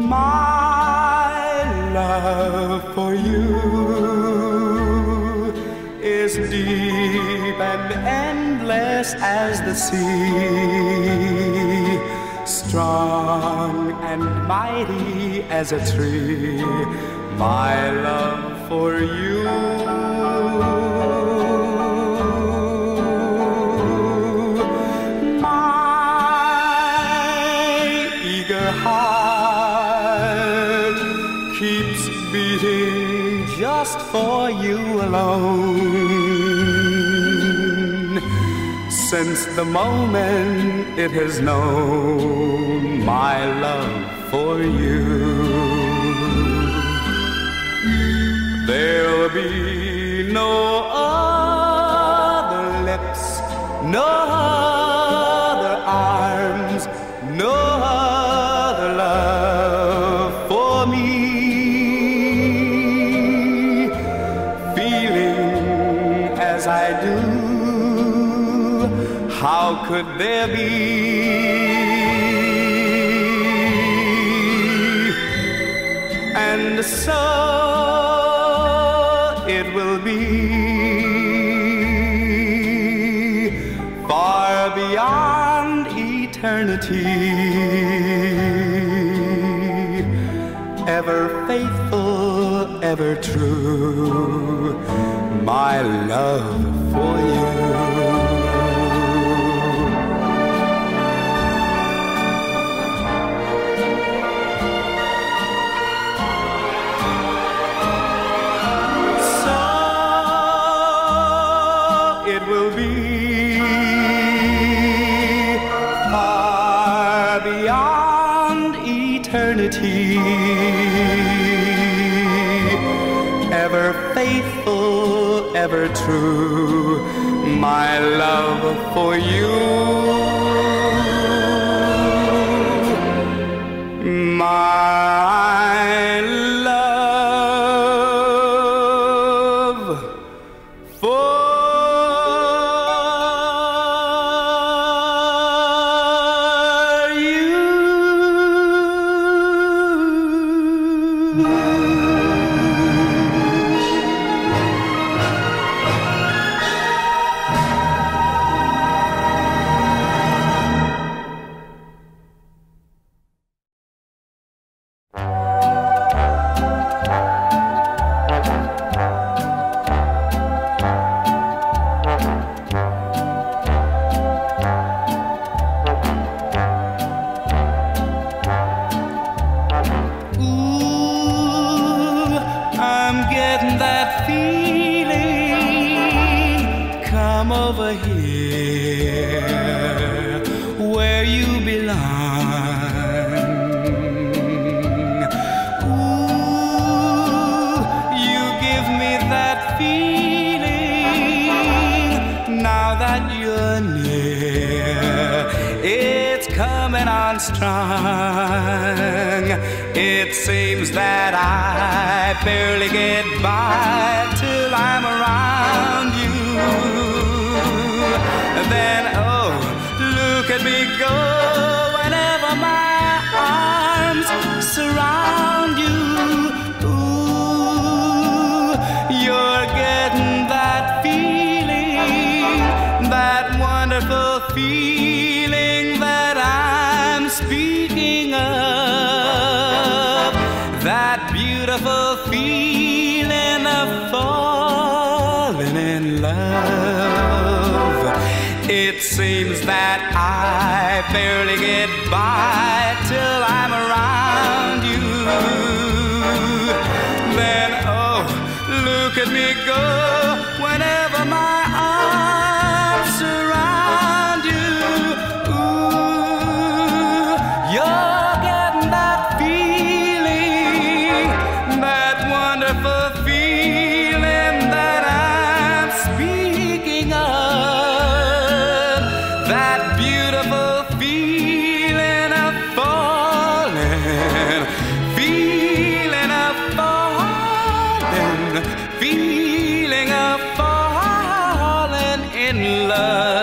My love for you is deep and endless as the sea, strong and mighty as a tree. My love for you, heart keeps beating just for you alone. Since the moment it has known my love for you, there'll be no other lips, no other arms, no other love for me. Feeling as I do, how could there be? And so it will be, far beyond eternity, ever faithful, ever true, my love for you. So it will be, far beyond eternity, ever faithful, ever true, my love for you, my love for over here where you belong. Ooh, you give me that feeling now that you're near. It's coming on strong. It seems that I barely get by till I'm around you. Then, oh, look at me go whenever my arms surround you. Ooh, you're getting that feeling, that wonderful feeling that I'm speaking of, that beautiful feeling of falling in love. It seems that I barely get by till I'm around you. Then, oh, look at me go whenever my arms surround you. Ooh, you're getting that feeling, that wonderful feeling that I'm speaking of. That beautiful feeling of falling, feeling of falling, feeling of falling in love.